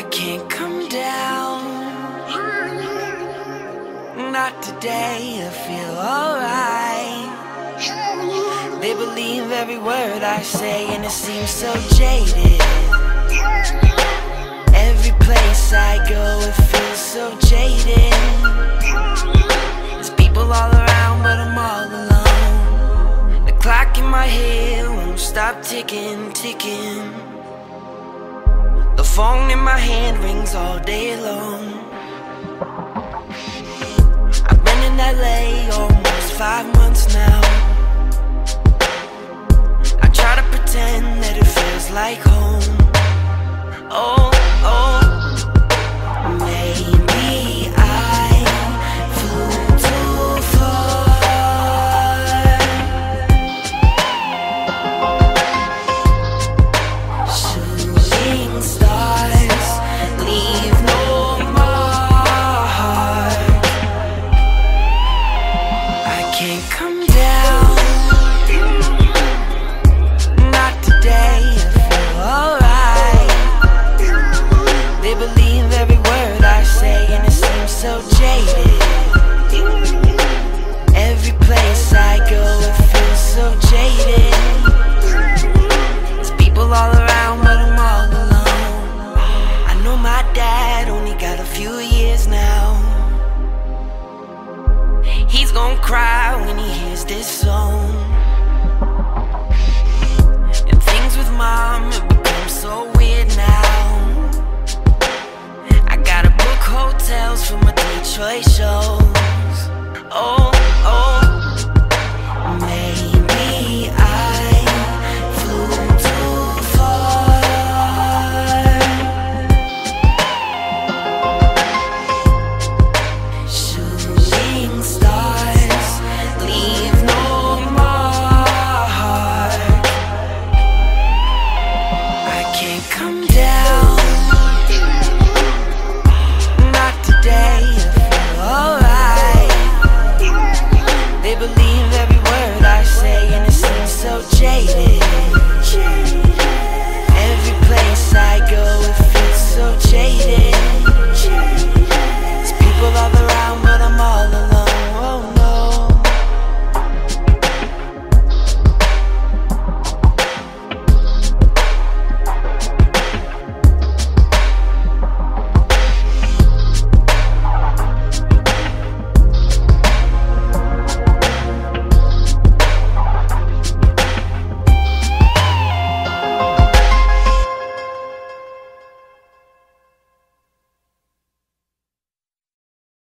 can't come down. Not today, I feel alright. They believe every word I say, and it seems so jaded. Every place I go, it feels so jaded. There's people all around, but I'm all alone. The clock in my head won't stop ticking, ticking. The phone in my hand rings all day long. I've been in LA almost 5 months now. I try to pretend that it feels like home. Oh, oh.